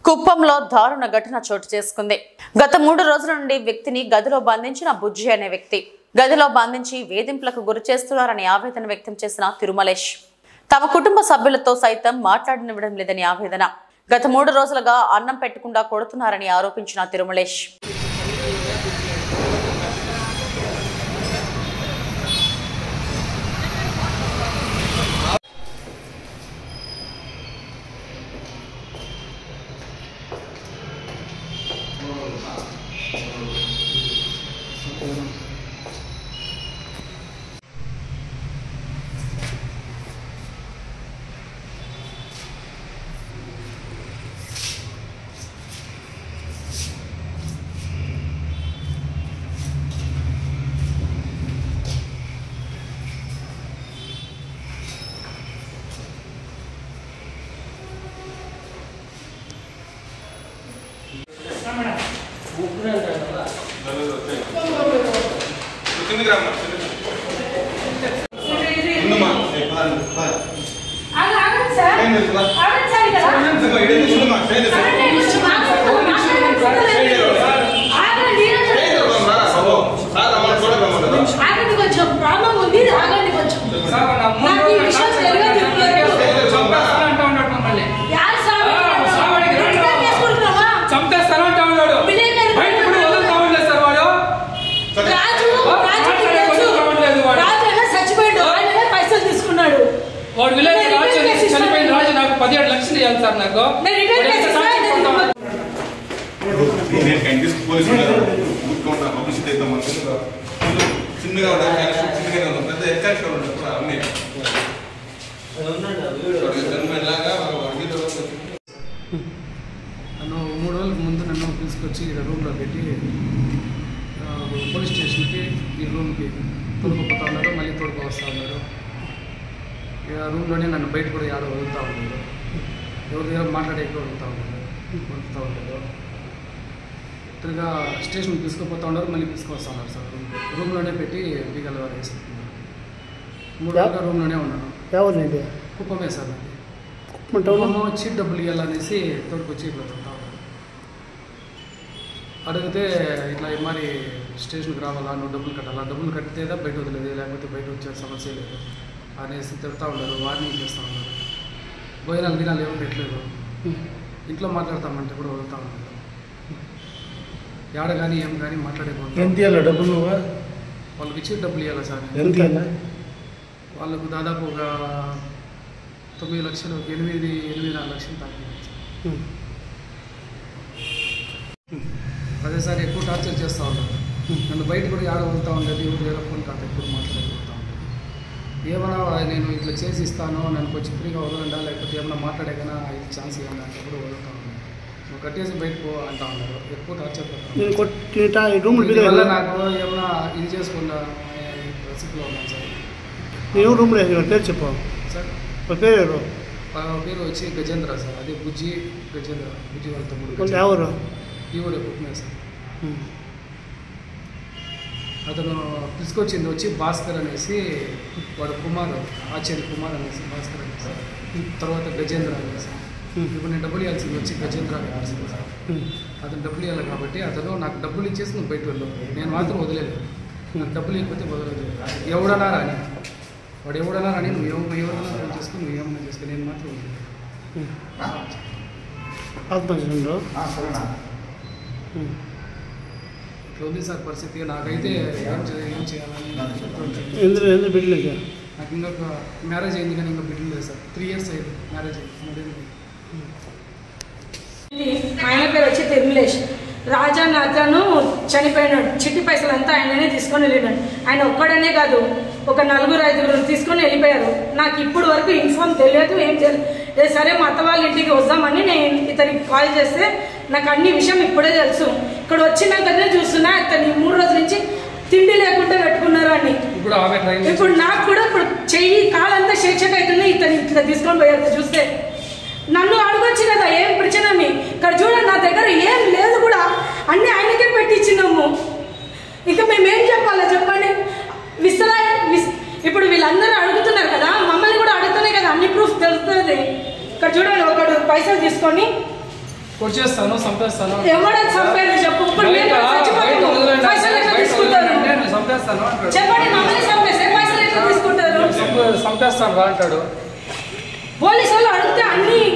కుప్పంలో దారుణ ఘటన చోటు చేసుకుంది. గత 3 రోజుల నుండి వ్యక్తిని గదిలో బంధించిన బుజ్జి అనే వ్యక్తి గదిలో బంధించి వేధింపులకు గురి చేస్తున్నారని ఆవేదన వ్యక్తం చేసిన తిరుమలేష్ తమ కుటుంబ సభ్యులతో సైతం మాట్లాడనివ్వడం లేదని ఆవేదన. గత 3 రోజులుగా అన్నం పెట్టకుండా కొడుతున్నారని ఆరోపించిన తిరుమలేష్ ₹17 లక్షలు ఇవ్వాలి సార్ నాకు. చిన్నగా నన్ను 3 రోజుల ముందు నన్ను తీసుకొచ్చి ఇక్కడ రూమ్లో పెట్టి పోలీస్ స్టేషన్కి ఈ రూమ్కి తోడుకుపోతా ఉన్నారు, మళ్ళీ తోడుకు వస్తూ ఉన్నారు. ఇక రూమ్లోనే నన్ను బయట కూడా ఆడ వదులుతూ ఉన్నారు, ఎవరి దగ్గర మాట్లాడేకి వదులుతూ ఉంటారు. తిరిగా స్టేషన్కి తీసుకుపోతూ ఉన్నారు, మళ్ళీ తీసుకొస్తా ఉన్నారు సార్. రూమ్లోనే పెట్టి బీగాలు వారు వేసుకుంటున్నారు. 3 రోజులుగా రూమ్లోనే ఉన్నాను. ఎవరినండి? కుప్పమే సార్. కుప్పం వచ్చి డబ్బులు ఇవ్వాలనేసి తోడుకొచ్చి ఇట్లా తింటా ఉన్నారు. అడిగితే ఇట్లా మరి స్టేషన్కి రావాలా, నువ్వు డబ్బులు కట్టాలా, డబ్బులు కట్టితేదా బయట వదిలేదు, లేకపోతే బయట వచ్చే సమస్య లేదు అనేసి తిడతా ఉన్నారు, వార్నింగ్ చేస్తూ ఉన్నారు. భోజనాలు దినాలు ఏమో పెట్టలేదు, ఇంట్లో మాట్లాడతామంటే కూడా వదులుతూ ఉన్నారు. ఏడ కానీ ఏం కానీ మాట్లాడేపోతుంది. ఎంత ఇవ్వాలి డబ్బులు? నువ్వు వాళ్ళకి ఇచ్చి డబ్బులు ఇవ్వాలి సార్. ఎంత? వాళ్ళకు దాదాపు ఒక 9 లక్షలు, 8-9 లక్షలు తాకి. అదే సార్ ఎక్కువ టార్చర్ చేస్తూ ఉంటారు. నన్ను బయట కూడా ఆడ వదులుతూ ఉండేది, ఎవరు ఫోన్ కాదు ఎప్పుడు మాట్లాడుతూ ఉంటాను. ఏమైనా నేను ఇట్లా చేసి ఇస్తాను, నన్ను కొంచెం ఫ్రీగా వదలండా, లేకపోతే ఏమైనా మాట్లాడే కన్నా ఇది ఛాన్స్ ఇవ్వండి అంటే కూడా వదులుతూ ఉన్నాను. నువ్వు కట్టేసి బయటకు అంటా ఉన్నారు, ఎక్కువ టార్చర్ పెడతాను. వల్ల నాకు ఏమైనా ఇది చేసుకున్నా పరిస్థితిలో ఉన్నాను సార్. నేను రూమ్లో పేరు చెప్పు సార్. పేరు పేరు వచ్చి గజేంద్ర సార్. అదే బుజ్జి గజేంద్ర, బుజ్జి వాళ్ళ తమ్ముడు. ఎవరు? ఈ ఊరే పుట్టినా సార్. అతను తీసుకొచ్చింది వచ్చి భాస్కర్ అనేసి, వాడు కుమార్, ఆచార్య కుమార్ అనేసి భాస్కర్ అనేసి, తర్వాత గజేంద్ర అనేసి. ఇప్పుడు నేను డబ్బులు ఇవ్వాల్సింది వచ్చి గజేంద్ర అనేసి సార్. అతను డబ్బులు ఇవ్వాలి కాబట్టి అతను నాకు డబ్బులు ఇచ్చేసి నువ్వు బయట వెళ్ళు, నేను మాత్రం వదిలేదు. నాకు డబ్బులు ఇవ్వకపోతే వదలలేదు. ఎవడన్నా రాని, వాడు ఎవడన్నా రాని, నువ్వు ఎవరన్నా చేసుకుని, నువ్వు ఏమన్నా చేసుకుని, నేను మాత్రం వదిలేదు. ఇట్లా ఉంది సార్ పరిస్థితి. నాకైతే ఏం చేయాలని నాకు ఇంకొక మ్యారేజ్ అయింది కానీ ఇంకా బిడ్డలు లేదు సార్. 3 years అయింది మ్యారేజ్ అయింది. ఆయన పేరు వచ్చి తిరుమలేష్. రాజా అతను చనిపోయినాడు, చిట్టి పైసలంతా ఆయననే తీసుకొని వెళ్ళినాడు. ఆయన ఒక్కడనే కాదు, ఒక 4-5 తీసుకొని వెళ్ళిపోయారు. నాకు ఇప్పుడు వరకు ఇన్ఫార్మ్ తెలియదు, ఏం తెలియదు. సరే మా అత్త వాళ్ళ ఇంటికి వద్దామని నేను ఇతనికి కాల్ చేస్తే నాకు అన్ని విషయం ఇప్పుడే తెలుసు. ఇక్కడ వచ్చినాకనే చూస్తున్నా ఇతని 3 రోజుల నుంచి తిండి లేకుండా పెట్టుకున్నారు అని. ఇప్పుడు నాకు కూడా ఇప్పుడు చెయ్యి కాలంతా శిక్షక అవుతుంది. ఇతను ఇట్లా తీసుకొని పోయారు. చూస్తే నన్ను అడగొచ్చు కదా ఏం ప్రచనని. ఇక్కడ చూడండి, నా దగ్గర ఏం లేదు కూడా, అన్నీ ఆయనకే పెట్టించినాము. ఇక మేమేం చెప్పాలా చెప్పండి? ఇప్పుడు వీళ్ళందరూ అడుగుతున్నారు కదా, మమ్మల్ని కూడా అడుగుతున్నాయి కదా, అన్ని ప్రూఫ్ తెలుస్తుంది. ఇక్కడ చూడండి, ఒకడు పైసలు తీసుకొని కొట్టేస్తాను చంపేస్తాను ఎవడని చంపారు చెప్పు ఇప్పుడు మేము చచ్చిపోతాము పైసలు ఎట్లా తీసుకుంటారు నేను చంపేస్తాను అంటాడు చెప్పండి మమ్మల్ని చంపేస్తే పైసలు ఎట్లా తీసుకుంటారు చంపేస్తాను రా అంటాడు పోలీసు వాళ్ళు అడిగితే అన్ని